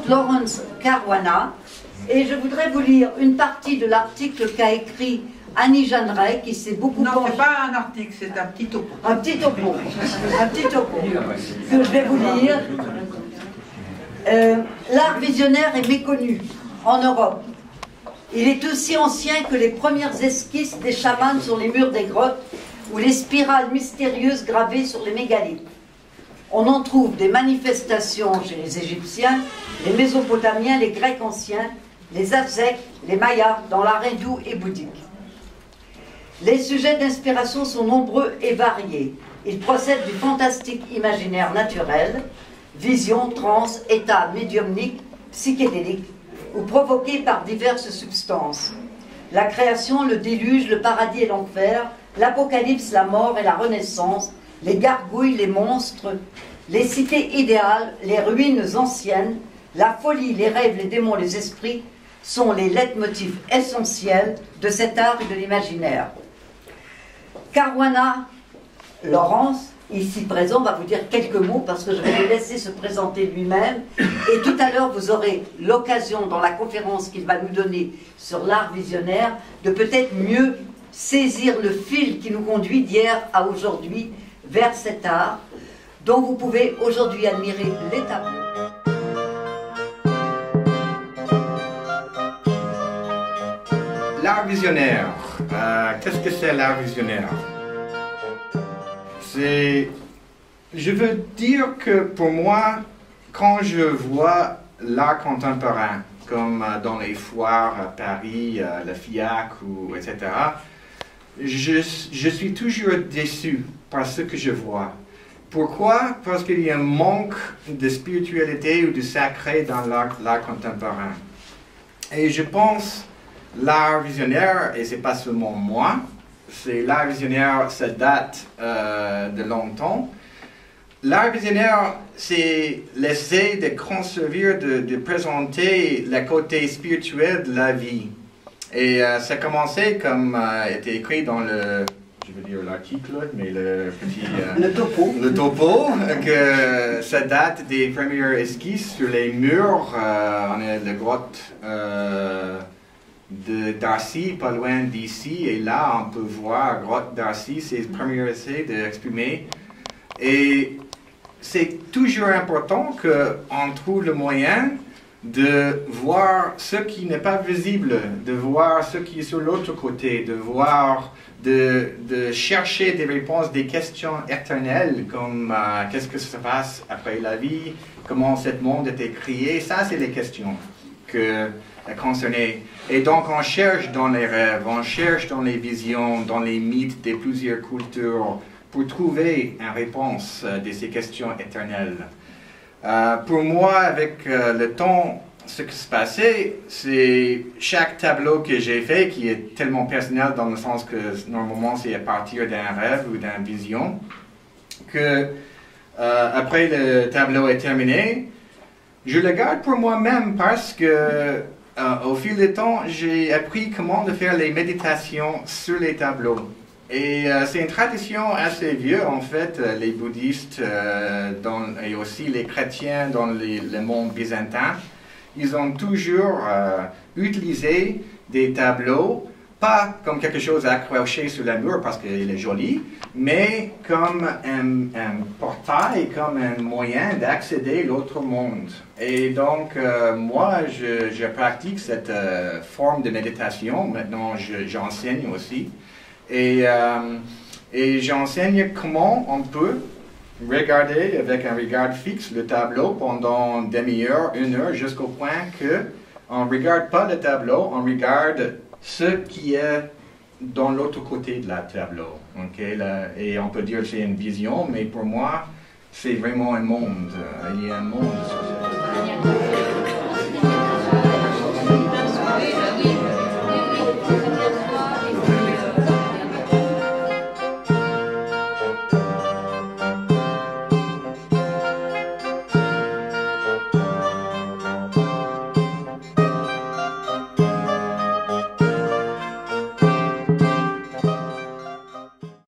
Lawrence Caruana. Et je voudrais vous lire une partie de l'article qu'a écrit Annie Jeanneret, qui s'est beaucoup... Non, c'est pas un article, c'est un petit topo. Un petit topo. Un petit topo que je vais vous lire. L'art visionnaire est méconnu en Europe. Il est aussi ancien que les premières esquisses des chamans sur les murs des grottes ou les spirales mystérieuses gravées sur les mégalithes. On en trouve des manifestations chez les Égyptiens, les Mésopotamiens, les Grecs anciens, les Aztèques, les Mayas, dans l'art hindou et bouddhique. Les sujets d'inspiration sont nombreux et variés. Ils procèdent du fantastique imaginaire naturel, visions, transes, états médiumniques, psychédéliques, ou provoqués par diverses substances. La création, le déluge, le paradis et l'enfer, l'apocalypse, la mort et la renaissance, les gargouilles, les monstres, les cités idéales, les ruines anciennes, la folie, les rêves, les démons, les esprits sont les leitmotifs essentiels de cet art et de l'imaginaire. Caruana Lawrence, ici présent, va vous dire quelques mots parce que je vais le laisser se présenter lui-même. Et tout à l'heure, vous aurez l'occasion, dans la conférence qu'il va nous donner sur l'art visionnaire, de peut-être mieux saisir le fil qui nous conduit d'hier à aujourd'hui vers cet art dont vous pouvez aujourd'hui admirer les tableaux. L'art visionnaire. Qu'est-ce que c'est l'art visionnaire? Je veux dire que pour moi, quand je vois l'art contemporain, comme dans les foires à Paris, la FIAC, etc., je suis toujours déçu par ce que je vois. Pourquoi? Parce qu'il y a un manque de spiritualité ou de sacré dans l'art contemporain. Et je pense l'art visionnaire, et c'est pas seulement moi, c'est l'art visionnaire, ça date de longtemps. L'art visionnaire, c'est l'essai de conserver, de présenter le côté spirituel de la vie. Et ça a commencé comme était écrit dans le, je veux dire l'article, mais le petit... le topo. Le topo, que ça date des premières esquisses sur les murs. On est la grotte de Darcy, pas loin d'ici, et là on peut voir grotte Darcy, c'est le premier essai d'exprimer. Et c'est toujours important qu'on trouve le moyen de voir ce qui n'est pas visible, de voir ce qui est sur l'autre côté, de voir, de chercher des réponses, des questions éternelles, comme qu'est-ce que se passe après la vie, comment ce monde a été créé. Ça, c'est les questions que concernées. Et donc, on cherche dans les rêves, on cherche dans les visions, dans les mythes de plusieurs cultures, pour trouver une réponse de ces questions éternelles. Pour moi, avec le temps, ce qui se passait, c'est chaque tableau que j'ai fait, qui est tellement personnel dans le sens que normalement c'est à partir d'un rêve ou d'une vision, que après le tableau est terminé, je le garde pour moi-même parce que au fil du temps, j'ai appris comment de faire les méditations sur les tableaux. Et c'est une tradition assez vieille, en fait, les bouddhistes et aussi les chrétiens dans le monde byzantin, ils ont toujours utilisé des tableaux, pas comme quelque chose à accrocher sur la mur parce qu'il est joli, mais comme un portail, comme un moyen d'accéder à l'autre monde. Et donc, moi, je pratique cette forme de méditation. Maintenant, j'enseigne aussi. Et j'enseigne comment on peut regarder avec un regard fixe le tableau pendant une demi-heure, 1 heure, jusqu'au point qu'on ne regarde pas le tableau, on regarde ce qui est dans l'autre côté de la tableau. Okay? Et on peut dire que c'est une vision, mais pour moi, c'est vraiment un monde. Il y a un monde sur cette